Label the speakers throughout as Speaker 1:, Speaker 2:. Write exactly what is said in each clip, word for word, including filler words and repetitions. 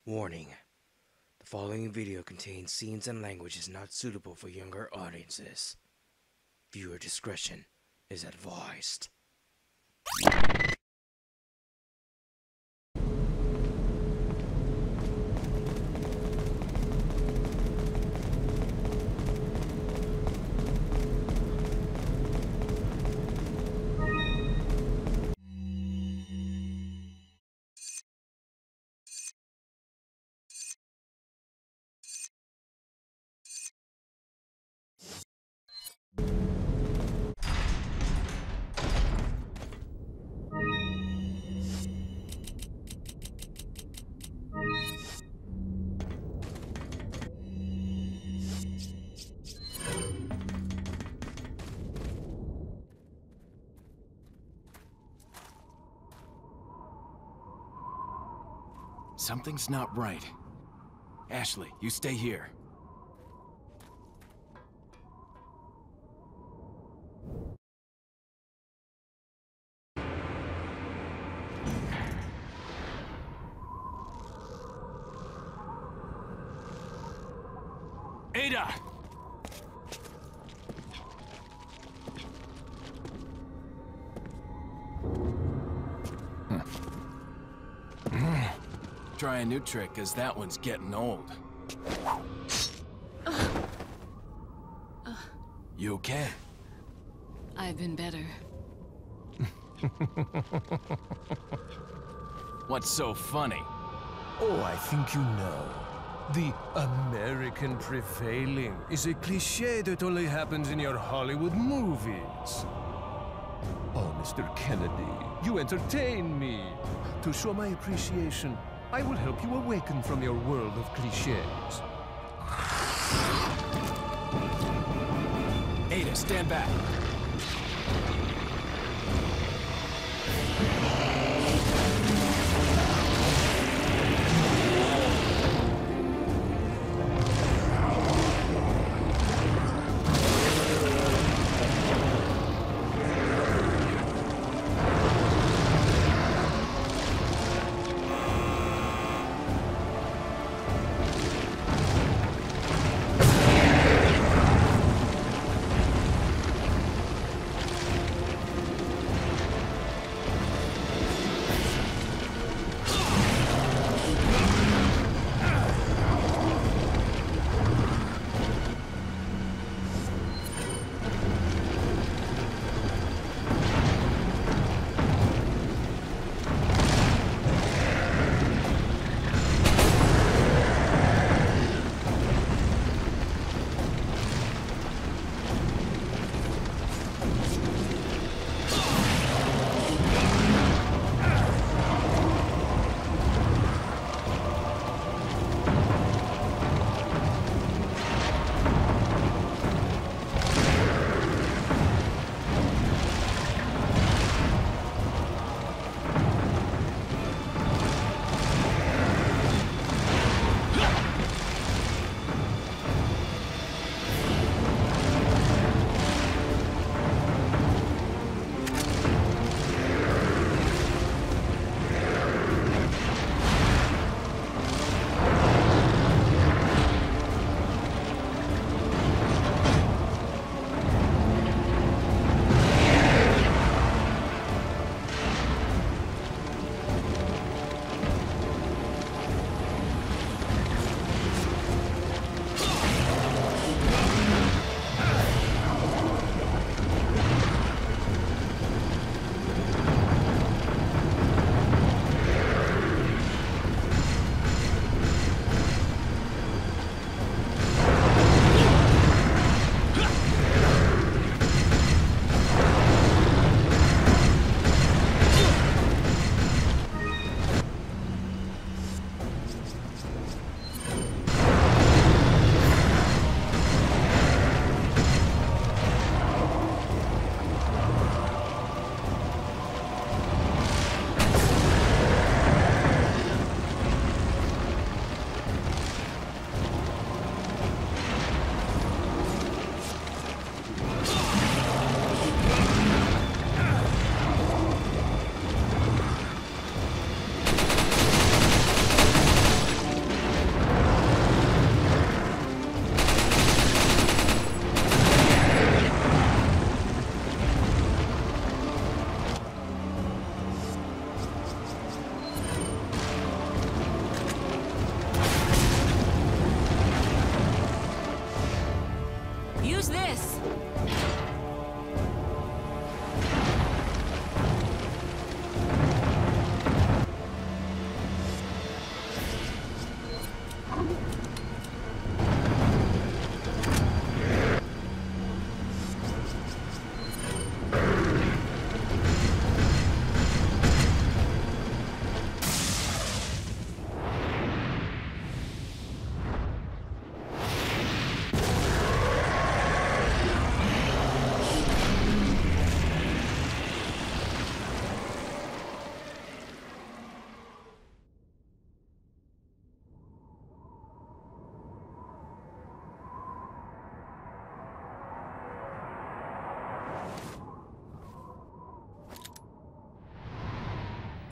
Speaker 1: Warning. The following video contains scenes and languages not suitable for younger audiences. Viewer discretion is advised.
Speaker 2: Something's not right. Ashley, you stay here. Ada! Try a new trick, cause that one's getting old.
Speaker 3: Uh, uh,
Speaker 2: you okay?
Speaker 3: I've been better.
Speaker 2: What's so funny?
Speaker 4: Oh, I think you know. The American prevailing is a cliché that only happens in your Hollywood movies. Oh, Mister Kennedy, you entertain me. To show my appreciation, I will help you awaken from your world of clichés.
Speaker 2: Ada, stand back.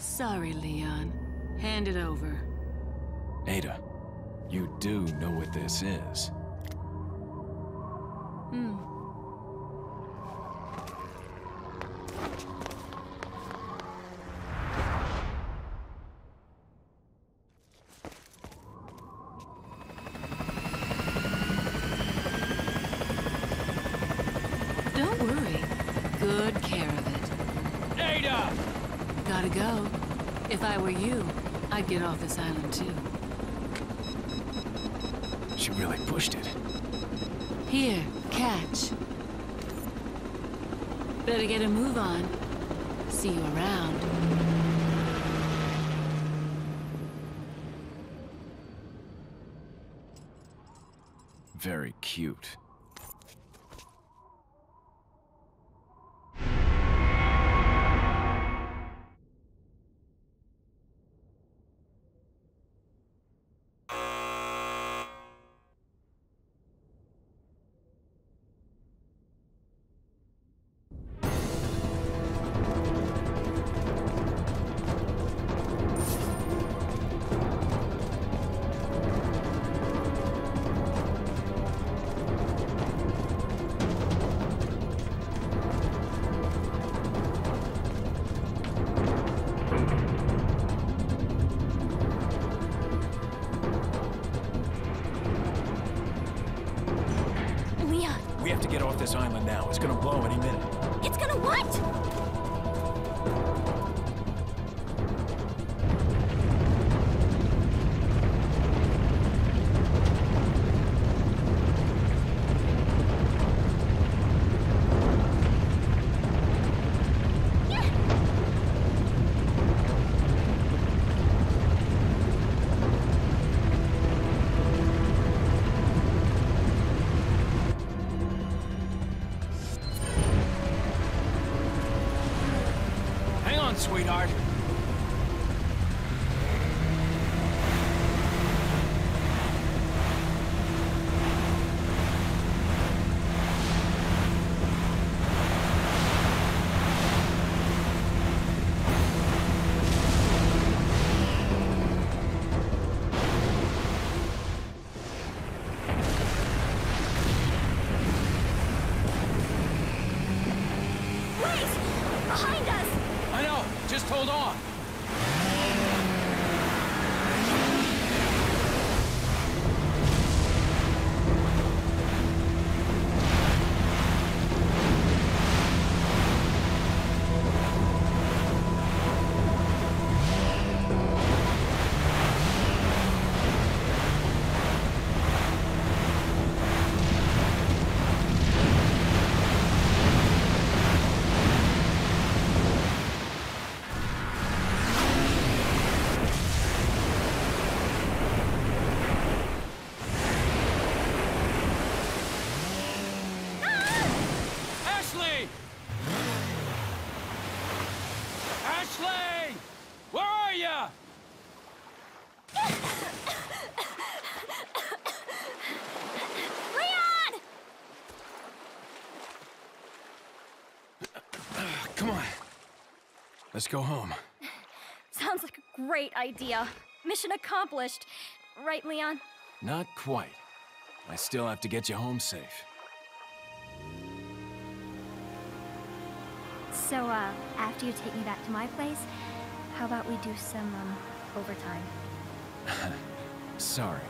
Speaker 3: Sorry, Leon. Hand it over.
Speaker 2: Ada, you do know what this is.
Speaker 3: Hmm. Don't worry. Good care of it.
Speaker 2: Ada!
Speaker 3: Gotta go. If I were you, I'd get off this island too.
Speaker 2: She really pushed it.
Speaker 3: Here, catch. Better get a move on. See you around.
Speaker 2: Very cute. We have to get off this island now. It's gonna blow any minute.
Speaker 5: It's gonna what?
Speaker 2: Sweetheart.
Speaker 5: Behind us!
Speaker 2: I know. Just hold on. Ashley! Where are you?
Speaker 5: Leon!
Speaker 2: Come on. Let's go home.
Speaker 5: Sounds like a great idea. Mission accomplished. Right, Leon?
Speaker 2: Not quite. I still have to get you home safe.
Speaker 5: So, uh, after you take me back to my place, how about we do some, um, overtime?
Speaker 2: Sorry.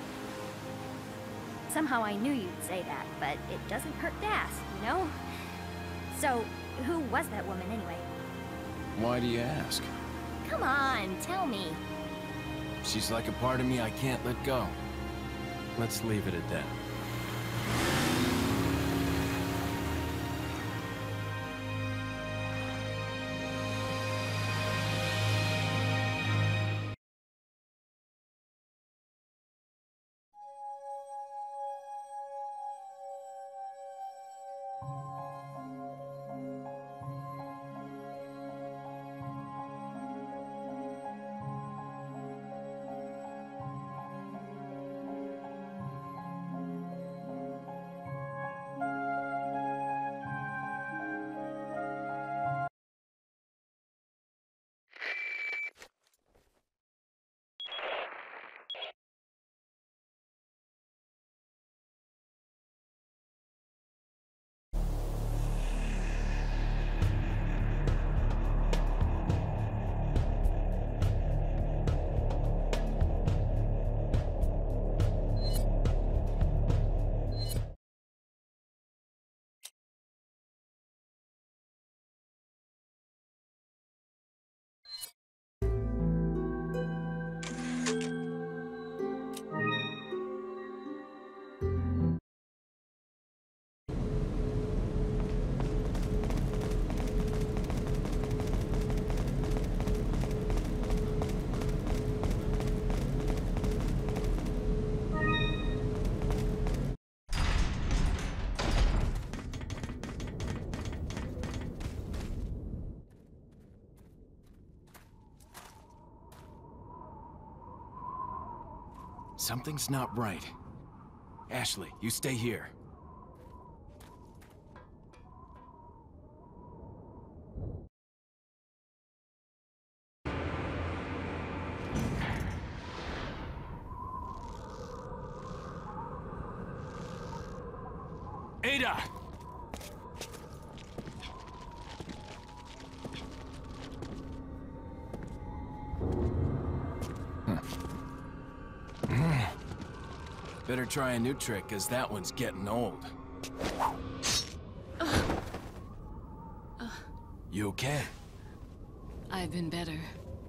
Speaker 5: Somehow I knew you'd say that, but it doesn't hurt to ask, you know? So, who was that woman anyway?
Speaker 2: Why do you ask?
Speaker 5: Come on, tell me.
Speaker 2: She's like a part of me I can't let go. Let's leave it at that. Something's not right. Ashley, you stay here. Ada! Better try a new trick, cause that one's getting old.
Speaker 3: Uh, uh,
Speaker 2: you okay?
Speaker 3: I've been better.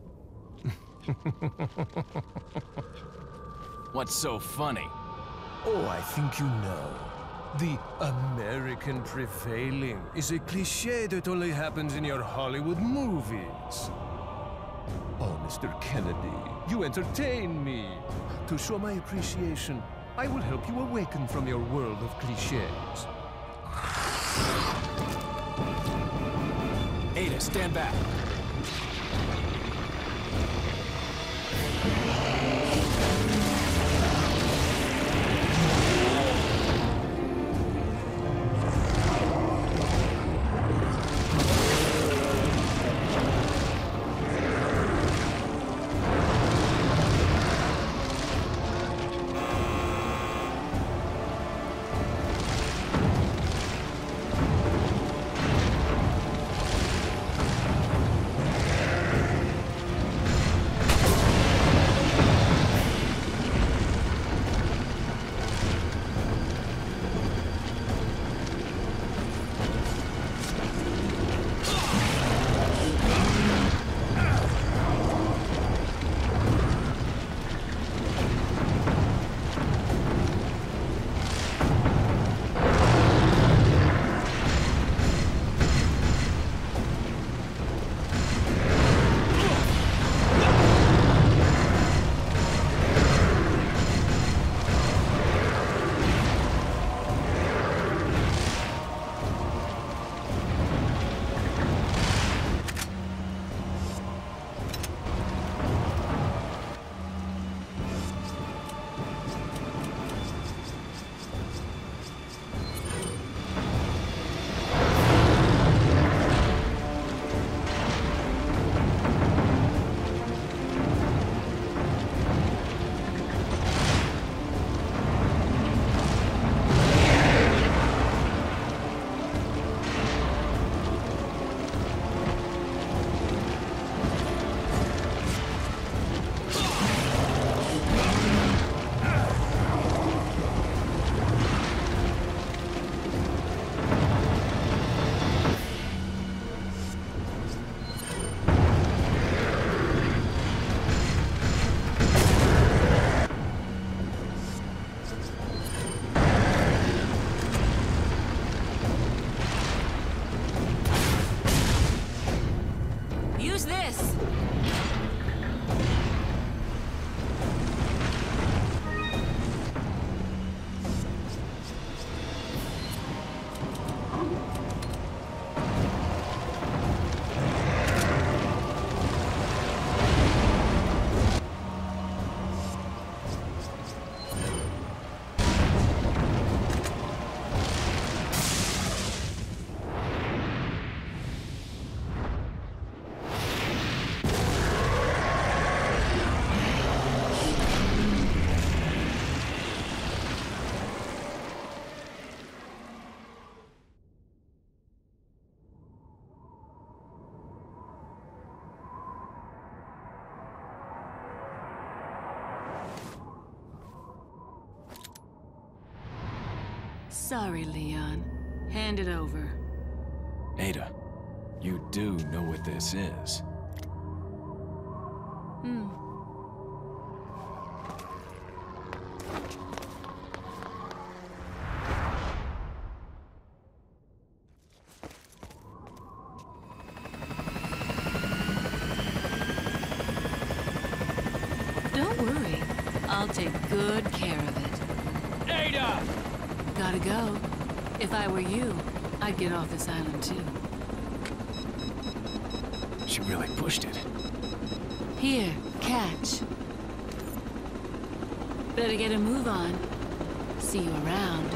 Speaker 2: What's so funny?
Speaker 4: Oh, I think you know. The American prevailing is a cliché that only happens in your Hollywood movies. Oh, Mister Kennedy, you entertain me. To show my appreciation, I will help you awaken from your world of clichés.
Speaker 2: Ada, stand back.
Speaker 3: Sorry, Leon. Hand it over.
Speaker 2: Ada, you do know what this is.
Speaker 3: Hmm. Don't worry. I'll take good care of it.
Speaker 2: Ada!
Speaker 3: Gotta go. If I were you, I'd get off this island too.
Speaker 2: She really pushed it.
Speaker 3: Here, catch. Better get a move on. See you around.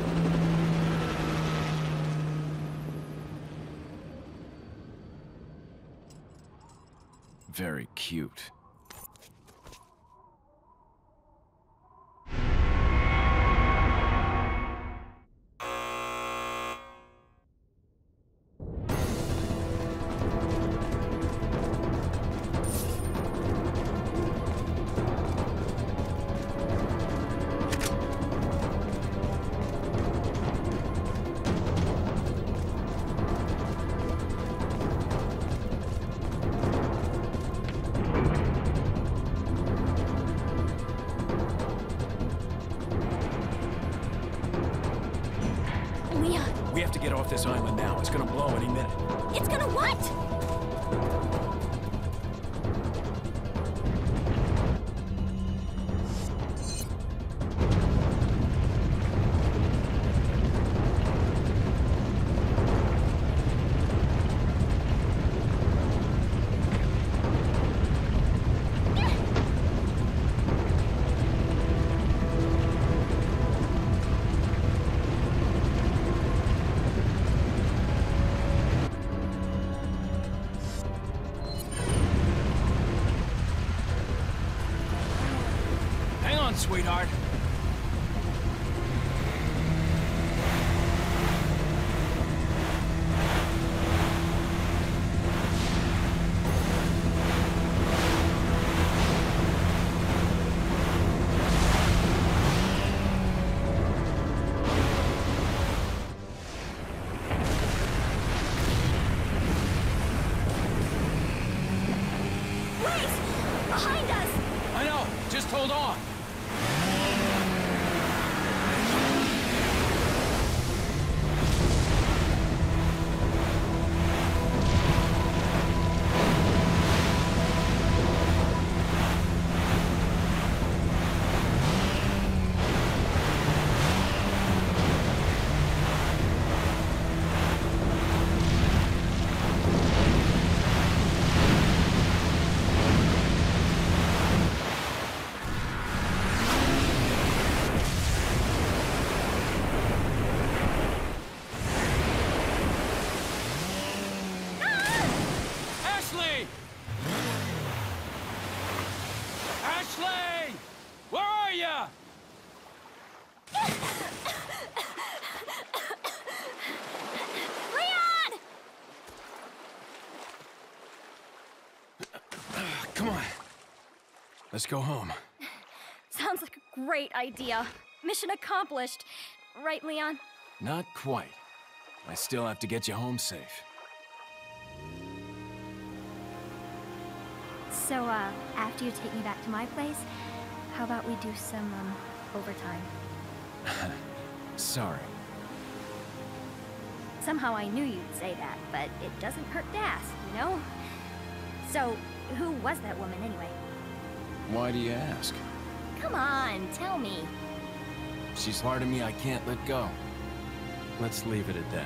Speaker 2: Very cute.
Speaker 5: Leon,
Speaker 2: We have to get off this island now. It's gonna blow any minute.
Speaker 5: it's gonna what?
Speaker 2: Hang on, sweetheart.
Speaker 5: Wait! Behind us!
Speaker 2: I know. Just hold on. Ashley! Ashley! Where are you?
Speaker 5: Leon!
Speaker 2: Come on. Let's go home.
Speaker 5: Sounds like a great idea. Mission accomplished. Right, Leon?
Speaker 2: Not quite. I still have to get you home safe.
Speaker 5: So, uh, after you take me back to my place, how about we do some, um, overtime?
Speaker 2: Sorry.
Speaker 5: Somehow I knew you'd say that, but it doesn't hurt to ask, you know? So, who was that woman anyway?
Speaker 2: Why do you ask?
Speaker 5: Come on, tell me.
Speaker 2: She's part of me I can't let go. Let's leave it at that.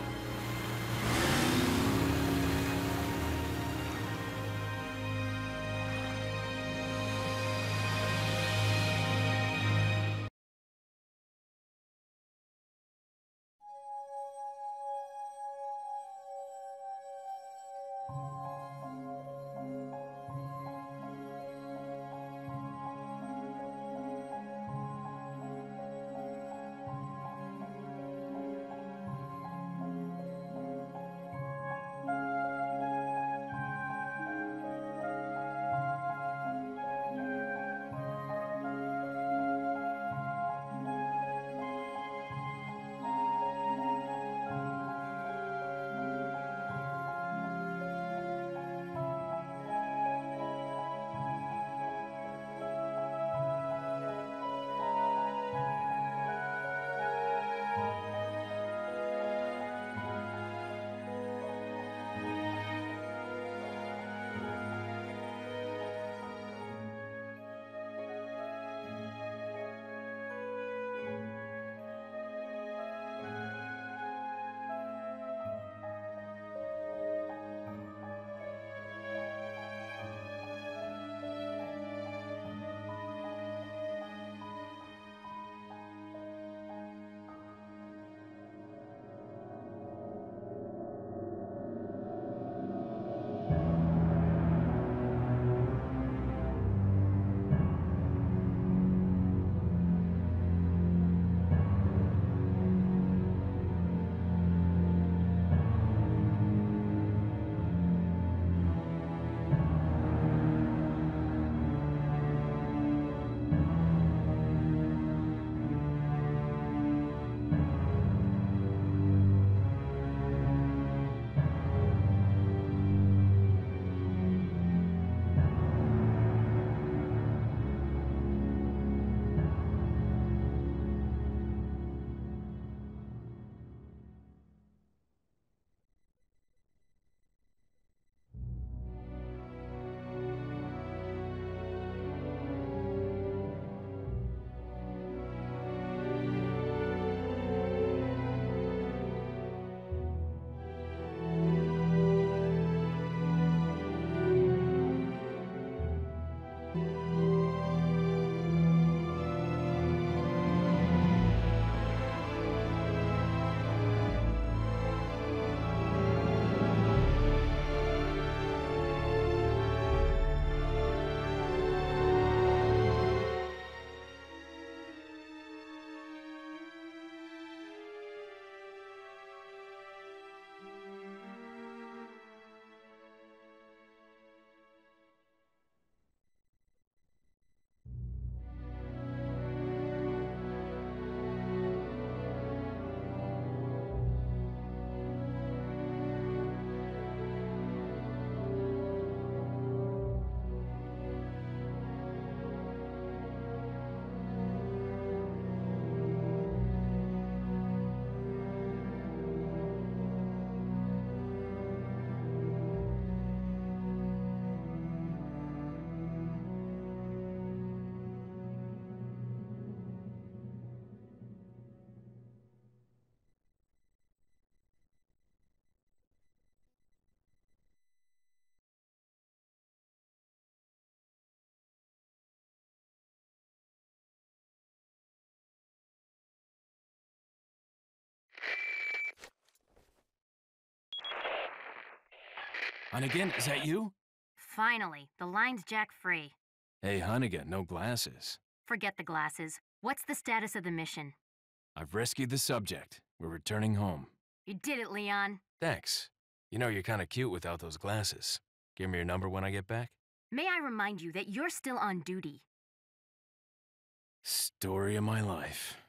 Speaker 2: Hunnigan, is that you?
Speaker 5: Finally, the line's jack free.
Speaker 2: Hey, Hunnigan, no glasses.
Speaker 5: Forget the glasses. What's the status of the mission?
Speaker 2: I've rescued the subject. We're returning home.
Speaker 5: You did it, Leon.
Speaker 2: Thanks. You know, you're kind of cute without those glasses. Give me your number when I get back.
Speaker 5: May I remind you that you're still on duty?
Speaker 2: Story of my life.